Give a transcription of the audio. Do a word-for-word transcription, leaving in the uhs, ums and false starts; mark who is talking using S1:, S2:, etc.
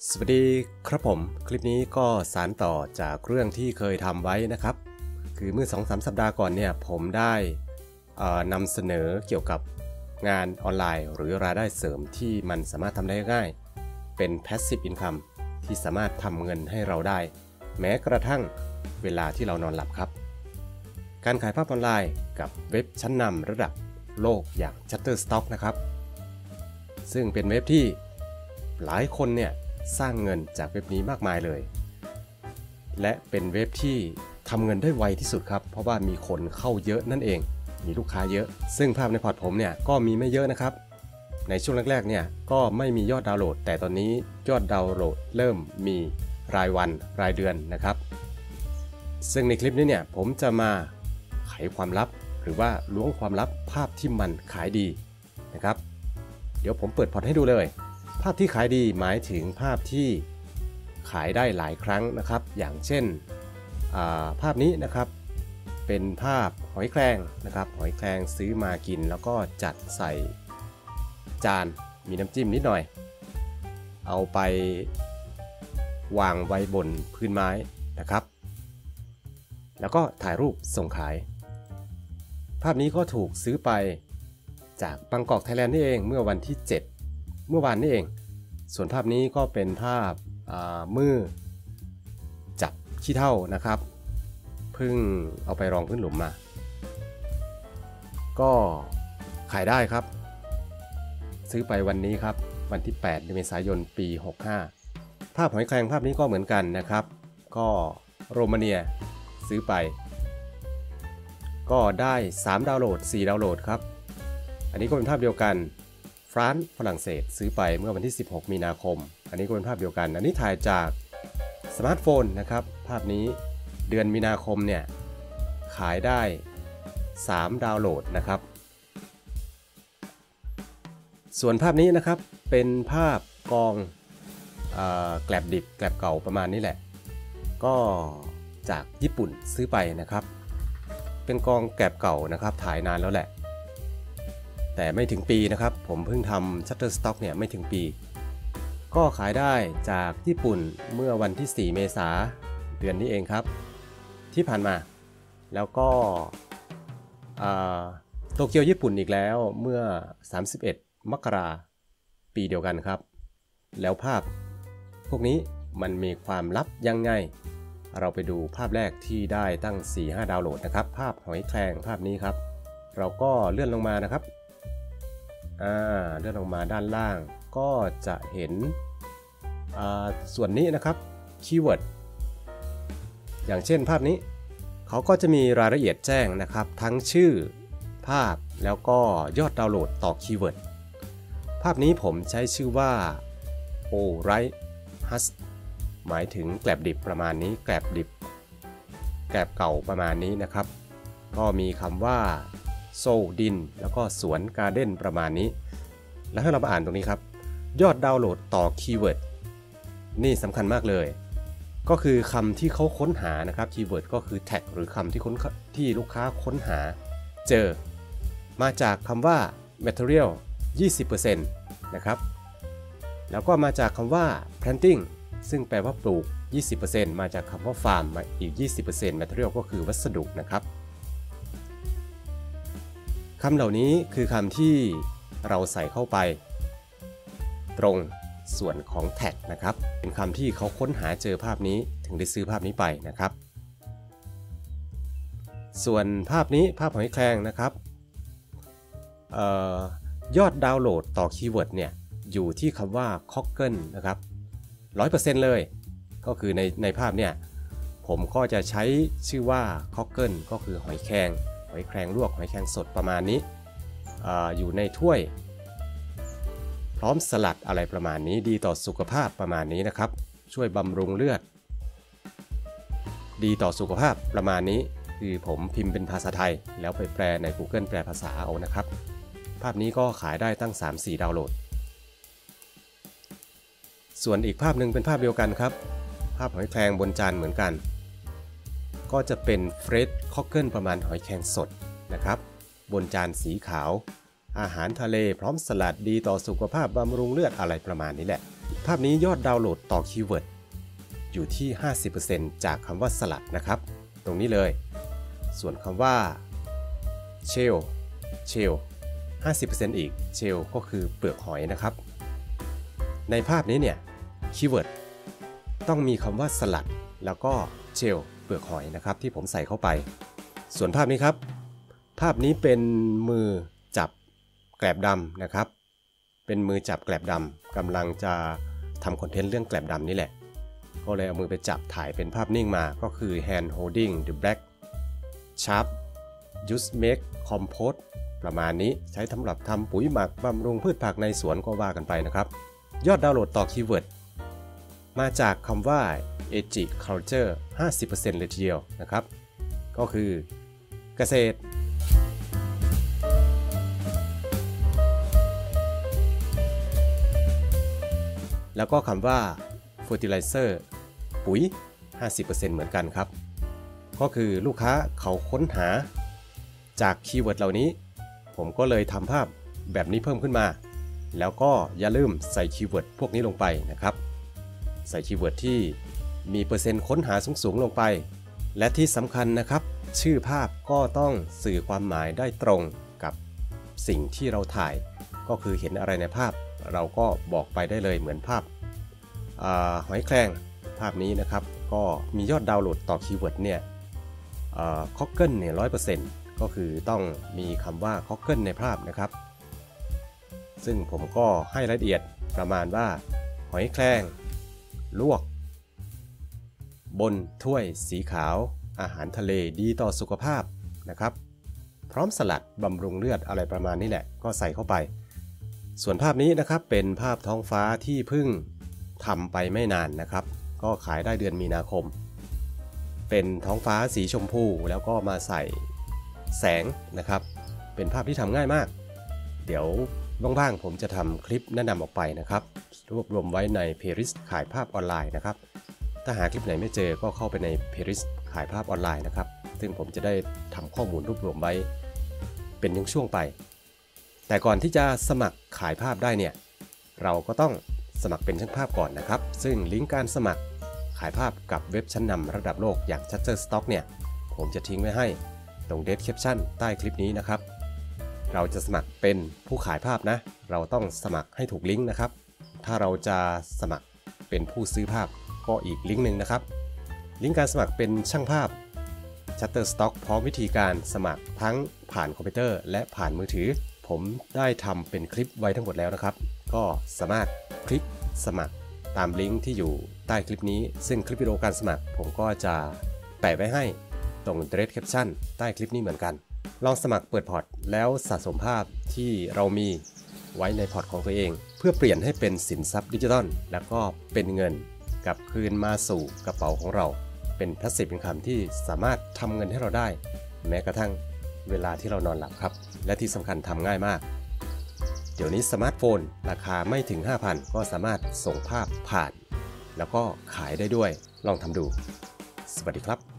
S1: สวัสดีครับผมคลิปนี้ก็สานต่อจากเรื่องที่เคยทำไว้นะครับคือเมื่อ สองถึงสาม สัปดาห์ก่อนเนี่ยผมได้นำเสนอเกี่ยวกับงานออนไลน์หรือรายได้เสริมที่มันสามารถทำได้ง่ายเป็น Passive Income ที่สามารถทำเงินให้เราได้แม้กระทั่งเวลาที่เรานอนหลับครับการขายภาพออนไลน์กับเว็บชั้นนำระดับโลกอย่าง Shutterstock นะครับซึ่งเป็นเว็บที่หลายคนเนี่ยสร้างเงินจากเว็บนี้มากมายเลยและเป็นเว็บที่ทำเงินได้ไวที่สุดครับเพราะว่ามีคนเข้าเยอะนั่นเองมีลูกค้าเยอะซึ่งภาพในพอร์ตผมเนี่ยก็มีไม่เยอะนะครับในช่วงแรกๆเนี่ยก็ไม่มียอดดาวน์โหลดแต่ตอนนี้ยอดดาวน์โหลดเริ่มมีรายวันรายเดือนนะครับซึ่งในคลิปนี้เนี่ยผมจะมาไขความลับหรือว่าล้วงความลับภาพที่มันขายดีนะครับเดี๋ยวผมเปิดพอร์ตให้ดูเลยภาพที่ขายดีหมายถึงภาพที่ขายได้หลายครั้งนะครับอย่างเช่นภาพนี้นะครับเป็นภาพหอยแครงนะครับหอยแครงซื้อมากินแล้วก็จัดใส่จานมีน้ำจิ้มนิดหน่อยเอาไปวางไว้บนพื้นไม้นะครับแล้วก็ถ่ายรูปส่งขายภาพนี้ก็ถูกซื้อไปจากบางกอกไทยแลนด์นี่เองเมื่อวันที่เจ็ดเมื่อวานนี่เองส่วนภาพนี้ก็เป็นภาพมือจับขี้เถ้านะครับเพิ่งเอาไปรองพื้นหลุมมาก็ขายได้ครับซื้อไปวันนี้ครับวันที่แปดเมษายนปีหกสิบห้าภาพหอยแครงภาพนี้ก็เหมือนกันนะครับก็โรมาเนียซื้อไปก็ได้สามดาวน์โหลดสี่ดาวน์โหลดครับอันนี้ก็เป็นภาพเดียวกันฟรานซ์ฝรั่งเศสซื้อไปเมื่อวันที่สิบหกมีนาคมอันนี้ก็เป็นภาพเดียวกันอันนี้ถ่ายจากสมาร์ทโฟนนะครับภาพนี้เดือนมีนาคมเนี่ยขายได้สามดาวน์โหลดนะครับส่วนภาพนี้นะครับเป็นภาพกองเอ่อแกลบดิบแกลบเก่าประมาณนี้แหละก็จากญี่ปุ่นซื้อไปนะครับเป็นกองแกลบเก่านะครับถ่ายนานแล้วแหละแต่ไม่ถึงปีนะครับผมเพิ่งทำ Shutterstock เนี่ยไม่ถึงปีก็ขายได้จากญี่ปุ่นเมื่อวันที่สี่เมษายนเดือนนี้เองครับที่ผ่านมาแล้วก็โตเกียวญี่ปุ่นอีกแล้วเมื่อสามสิบเอ็ดมกราคมปีเดียวกันครับแล้วภาพพวกนี้มันมีความลับยังไงเราไปดูภาพแรกที่ได้ตั้ง สี่ห้า ดาวน์โหลดนะครับภาพหอยแครงภาพนี้ครับเราก็เลื่อนลงมานะครับอ่าเลื่อนลงมาด้านล่างก็จะเห็นส่วนนี้นะครับคีย์เวิร์ดอย่างเช่นภาพนี้เขาก็จะมีรายละเอียดแจ้งนะครับทั้งชื่อภาพแล้วก็ยอดดาวน์โหลดต่อคีย์เวิร์ดภาพนี้ผมใช้ชื่อว่า o right hus หมายถึงแกลบดิบประมาณนี้แกลบดิบแกลบเก่าประมาณนี้นะครับก็มีคำว่าโซดินแล้วก็สวนการ์เด้นประมาณนี้แล้วถ้าเรามาอ่านตรงนี้ครับยอดดาวน์โหลดต่อคีย์เวิร์ดนี่สำคัญมากเลยก็คือคำที่เขาค้นหานะครับคีย์เวิร์ดก็คือแท็กหรือคำที่ค้นที่ลูกค้าค้นหาเจอมาจากคำว่า material ยี่สิบเปอร์เซ็นต์ นะครับแล้วก็มาจากคำว่า planting ซึ่งแปลว่าปลูก ยี่สิบเปอร์เซ็นต์ มาจากคำว่า farm มาอีก ยี่สิบเปอร์เซ็นต์ material ก็คือวัสดุนะครับคำเหล่านี้คือคำที่เราใส่เข้าไปตรงส่วนของแท็กนะครับเป็นคำที่เขาค้นหาเจอภาพนี้ถึงได้ซื้อภาพนี้ไปนะครับส่วนภาพนี้ภาพหอยแครงนะครับออยอดดาวน์โหลดต่อคีย์เวิร์ดเนี่ยอยู่ที่คำว่า cockle นะครับ ร้อยเปอร์เซ็นต์ เลยก็คือในในภาพเนี่ยผมก็จะใช้ชื่อว่า cockle ก็คือหอยแครงหอยแครงลวกหอยแครงสดประมาณนี้ อ, อยู่ในถ้วยพร้อมสลัดอะไรประมาณนี้ดีต่อสุขภาพประมาณนี้นะครับช่วยบำรุงเลือดดีต่อสุขภาพประมาณนี้คือผมพิมพ์เป็นภาษาไทยแล้วไปแปลใน Google แปลภาษาเอานะครับภาพนี้ก็ขายได้ตั้ง สามสี่ ดาวน์โหลดส่วนอีกภาพหนึ่งเป็นภาพเดียวกันครับภาพหอยแครงบนจานเหมือนกันก็จะเป็นเฟรชค็อกเกิลประมาณหอยแครงสดนะครับบนจานสีขาวอาหารทะเลพร้อมสลัดดีต่อสุขภาพบำรุงเลือดอะไรประมาณนี้แหละภาพนี้ยอดดาวน์โหลดต่อคีย์เวิร์ดอยู่ที่ ห้าสิบเปอร์เซ็นต์ จากคำว่าสลัดนะครับตรงนี้เลยส่วนคำว่าเชลเชล ห้าสิบเปอร์เซ็นต์ อีกเชลก็คือเปลือกหอยนะครับในภาพนี้เนี่ยคีย์เวิร์ดต้องมีคำว่าสลัดแล้วก็เชลเปลือกหอยนะครับที่ผมใส่เข้าไปส่วนภาพนี้ครับภาพนี้เป็นมือจับแกลบดำนะครับเป็นมือจับแกลบดำกำลังจะทำคอนเทนต์เรื่องแกลบดำนี่แหละก็เลยเอามือไปจับถ่ายเป็นภาพนิ่งมาก็คือ hand holding the black sharp use make compost ประมาณนี้ใช้สำหรับทำปุ๋ยหมักบำรุงพืชผักในสวนก็ว่ากันไปนะครับยอดดาวน์โหลดต่อคีย์เวิร์ดมาจากคำว่า agriculture ห้าสิบเปอร์เซ็นต์ เลยทีเดียวนะครับก็คือเกษตรแล้วก็คำว่า fertilizer ปุ๋ย ห้าสิบเปอร์เซ็นต์ เหมือนกันครับก็คือลูกค้าเขาค้นหาจากคีย์เวิร์ดเหล่านี้ผมก็เลยทำภาพแบบนี้เพิ่มขึ้นมาแล้วก็อย่าลืมใส่คีย์เวิร์ดพวกนี้ลงไปนะครับใส่คีย์เวิร์ดที่มีเปอร์เซ็นต์ค้นหาสูงๆลงไปและที่สำคัญนะครับชื่อภาพก็ต้องสื่อความหมายได้ตรงกับสิ่งที่เราถ่ายก็คือเห็นอะไรในภาพเราก็บอกไปได้เลยเหมือนภาพหอยแครงภาพนี้นะครับก็มียอดดาวน์โหลดต่อคีย์เวิร์ดเนี่ยคอกเกิลเนี่ยร้อยเปอร์เซ็นต์ก็คือต้องมีคำว่าคอกเกิลในภาพนะครับซึ่งผมก็ให้รายละเอียดประมาณว่าหอยแครงลวกบนถ้วยสีขาวอาหารทะเลดีต่อสุขภาพนะครับพร้อมสลัดบำรุงเลือดอะไรประมาณนี้แหละก็ใส่เข้าไปส่วนภาพนี้นะครับเป็นภาพท้องฟ้าที่เพิ่งทำไปไม่นานนะครับก็ขายได้เดือนมีนาคมเป็นท้องฟ้าสีชมพูแล้วก็มาใส่แสงนะครับเป็นภาพที่ทำง่ายมากเดี๋ยวบ้างๆผมจะทำคลิปแนะนำออกไปนะครับรวบรวมไว้ในเพลย์ลิสต์ขายภาพออนไลน์นะครับถ้าหาคลิปไหนไม่เจอก็เข้าไปในเพลย์ลิสต์ขายภาพออนไลน์นะครับซึ่งผมจะได้ทำข้อมูลรวบรวมไว้เป็นช่วงๆไปแต่ก่อนที่จะสมัครขายภาพได้เนี่ยเราก็ต้องสมัครเป็นช่างภาพก่อนนะครับซึ่งลิงก์การสมัครขายภาพกับเว็บชั้นนำระดับโลกอย่าง Shutterstock เนี่ยผมจะทิ้งไว้ให้ตรง description ใต้คลิปนี้นะครับเราจะสมัครเป็นผู้ขายภาพนะเราต้องสมัครให้ถูกลิงก์นะครับถ้าเราจะสมัครเป็นผู้ซื้อภาพก็อีกลิงก์หนึ่งนะครับลิงก์การสมัครเป็นช่างภาพ Shutterstock พร้อมวิธีการสมัครทั้งผ่านคอมพิวเตอร์และผ่านมือถือผมได้ทำเป็นคลิปไว้ทั้งหมดแล้วนะครับก็สามารถคลิกสมัครตามลิงก์ที่อยู่ใต้คลิปนี้ซึ่งคลิปวิดีโอการสมัครผมก็จะแปะไว้ให้ตรง description ใต้คลิปนี้เหมือนกันลองสมัครเปิดพอร์ตแล้วสะสมภาพที่เรามีไว้ในพอร์ตของตัวเองเพื่อเปลี่ยนให้เป็นสินทรัพย์ดิจิทัลแล้วก็เป็นเงินกลับคืนมาสู่กระเป๋าของเราเป็น Passive Income ที่สามารถทำเงินให้เราได้แม้กระทั่งเวลาที่เรานอนหลับครับและที่สำคัญทำง่ายมากเดี๋ยวนี้สมาร์ทโฟนราคาไม่ถึง ห้าพัน ก็สามารถส่งภาพผ่านแล้วก็ขายได้ด้วยลองทำดูสวัสดีครับ